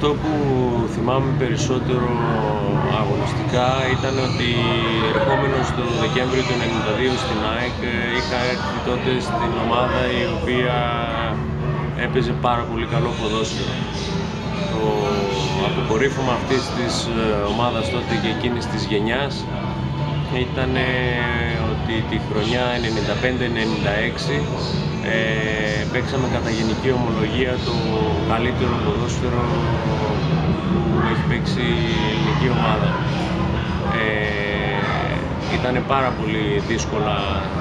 Αυτό που θυμάμαι περισσότερο αγωνιστικά ήταν ότι ερχόμενος το Δεκέμβριο του 1992 στην ΑΕΚ είχα έρθει τότε στην ομάδα η οποία έπαιζε πάρα πολύ καλό ποδόσφαιρο. Το αποκορύφωμα αυτής της ομάδας τότε και εκείνης της γενιάς ήταν ότι τη χρονιά 95-96 παίξαμε κατά γενική ομολογία το καλύτερο ποδόσφαιρο που έχει παίξει η ελληνική ομάδα. Ήταν πάρα πολύ δύσκολα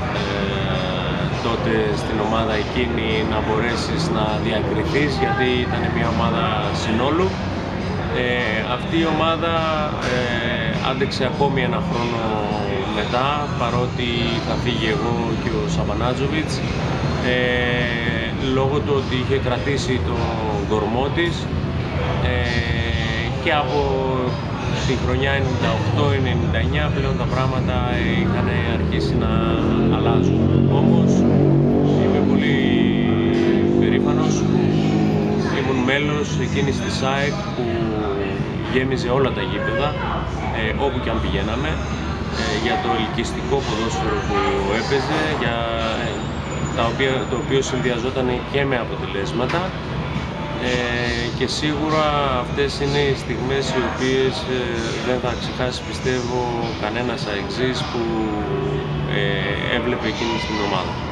τότε στην ομάδα εκείνη να μπορέσεις να διακριθείς, γιατί ήταν μια ομάδα συνόλου. Αυτή η ομάδα άντεξε ακόμη ένα χρόνο μετά, παρότι θα φύγει εγώ και ο Σαμπανάτζοβιτς, λόγω του ότι είχε κρατήσει τον κορμό της, και από τη χρονιά 98-99 πλέον τα πράγματα είχαν αρχίσει να αλλάζουν. Όμως είμαι πολύ περήφανος που ήμουν μέλος εκείνης της ΑΕΚ που γέμιζε όλα τα γήπεδα, όπου και αν πηγαίναμε, για το ελκυστικό ποδόσφαιρο που έπαιζε, το οποίο συνδυαζόταν και με αποτελέσματα, και σίγουρα αυτές είναι οι στιγμές οι οποίες δεν θα ξεχάσει, πιστεύω, κανένας αεξής που έβλεπε εκείνη την ομάδα.